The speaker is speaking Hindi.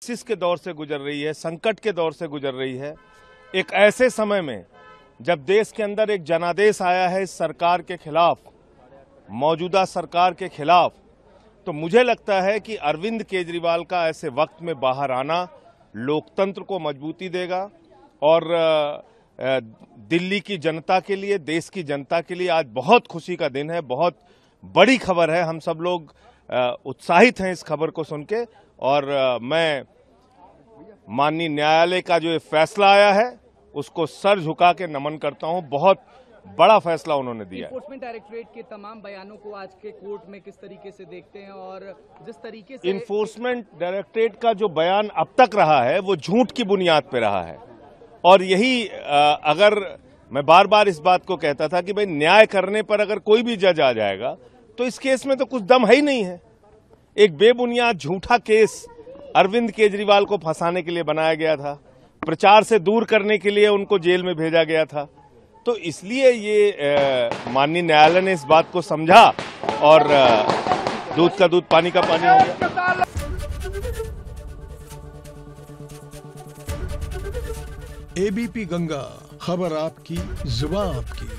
क्राइसिस के दौर से गुजर रही है, संकट के दौर से गुजर रही है। एक ऐसे समय में जब देश के अंदर एक जनादेश आया है इस सरकार के खिलाफ, मौजूदा सरकार के खिलाफ, तो मुझे लगता है कि अरविंद केजरीवाल का ऐसे वक्त में बाहर आना लोकतंत्र को मजबूती देगा और दिल्ली की जनता के लिए, देश की जनता के लिए आज बहुत खुशी का दिन है, बहुत बड़ी खबर है। हम सब लोग उत्साहित हैं इस खबर को सुन के और मैं माननीय न्यायालय का जो फैसला आया है उसको सर झुका के नमन करता हूं। बहुत बड़ा फैसला उन्होंने दिया है। इन्फोर्समेंट डायरेक्टरेट के तमाम बयानों को आज के कोर्ट में किस तरीके से देखते हैं और जिस तरीके से इन्फोर्समेंट डायरेक्टरेट का जो बयान अब तक रहा है वो झूठ की बुनियाद पे रहा है और यही अगर मैं बार बार इस बात को कहता था कि भाई न्याय करने पर अगर कोई भी जज आ जाएगा तो इस केस में तो कुछ दम है ही नहीं है। एक बेबुनियाद झूठा केस अरविंद केजरीवाल को फंसाने के लिए बनाया गया था, प्रचार से दूर करने के लिए उनको जेल में भेजा गया था। तो इसलिए ये माननीय न्यायालय ने इस बात को समझा और दूध का दूध पानी का पानी हो गया। एबीपी गंगा, खबर आपकी, जुबान आपकी।